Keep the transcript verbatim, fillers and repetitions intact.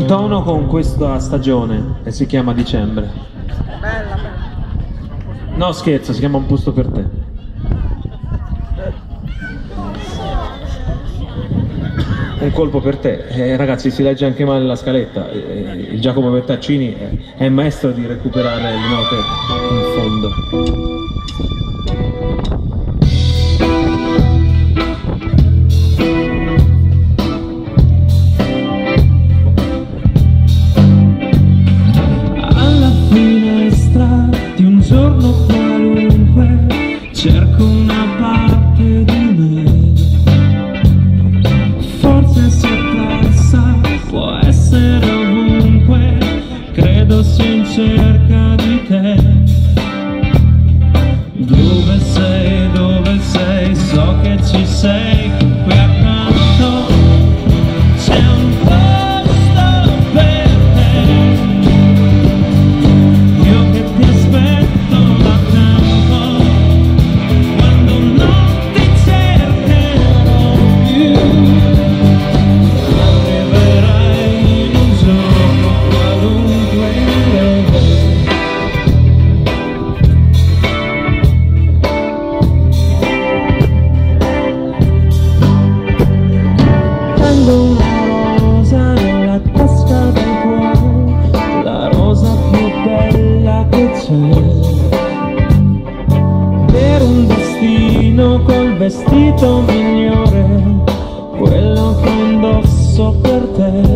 in tono con questa stagione e si chiama dicembre. Bella, bella. No, scherzo, si chiama Un posto per te. Un colpo per te. Eh, ragazzi, si legge anche male la scaletta. Eh, il Giacomo Bertaccini è, è maestro di recuperare le note in fondo. Cerco una parte di me, forse si è persa, può essere ovunque, credo sia in cerca di te. Dove sei, dove sei, so che ci sei, qui accanto c'è un posto per te. Io che ti aspetto da tempo, una rosa nella tasca del cuore, la rosa più bella che c'è, per un destino col vestito migliore, quello che indosso per te.